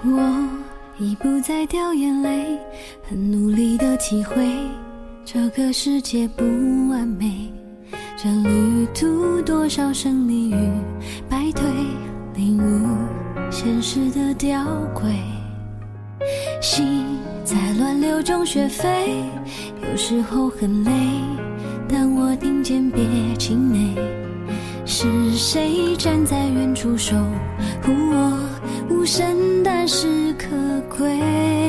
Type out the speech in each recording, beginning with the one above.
我已不再掉眼泪，很努力地体会这个世界不完美，这旅途多少胜利与败退，领悟现实的吊诡。心在乱流中学飞，有时候很累，但我听见别气馁，是谁站在远处守护我，无声但是可贵。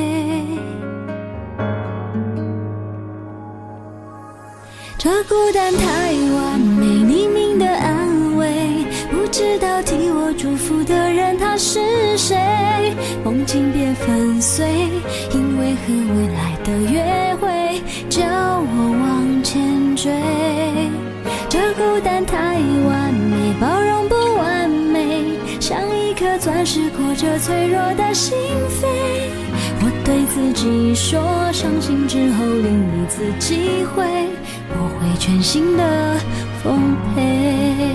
这孤单太完美，匿名的安慰，不知道替我祝福的人他是谁，梦境别粉碎，因为和未来的约会叫我往前追。这孤单太完美，包容不完美，像一颗钻石裹着脆弱的心扉。我对自己说，伤心之后另一次机会，我会全新的丰沛。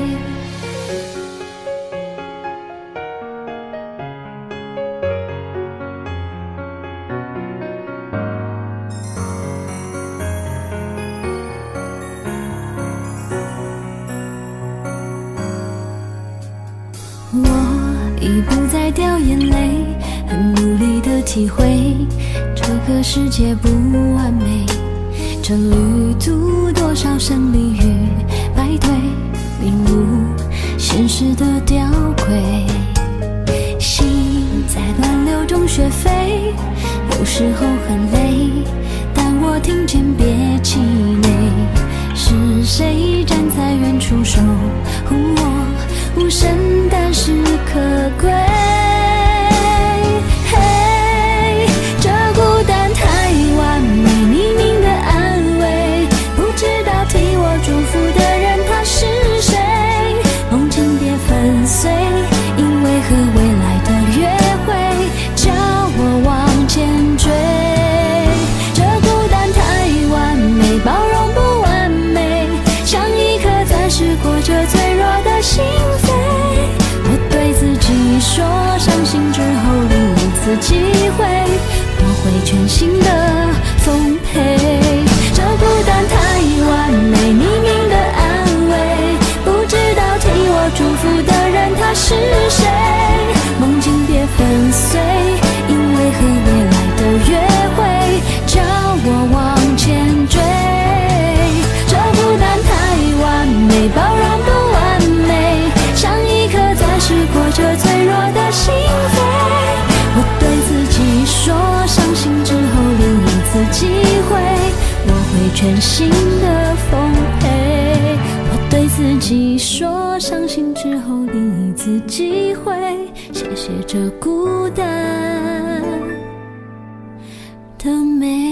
我已不再掉眼泪，很努力地体会这个世界不完美，这旅途多少胜利与败退，领悟现实的吊诡。心在乱流中学飞，有时候很累，但我听见别气馁，是谁站在远处守护我，无声但是可贵。这孤单太完美，匿名的安慰，不知道替我祝福的人他是谁，梦境别粉碎，因为和未来的约会叫我往前追。这孤单太完美，包容不完美，像一颗钻石裹着脆弱的心扉。我对自己说，伤心之后另一次机会，我会全新的丰沛。这孤单太完美，匿名的安慰，不知道替我祝福的人他是谁，梦境别粉碎，因为和未来的约会叫我往前追。这孤单太完美，包容不完美，像一颗钻石裹着脆弱的心扉。我对自己说，伤心之后另一次机会，我会全新的丰沛。我对自己说，伤心之后另一次机会，谢谢这孤单的美。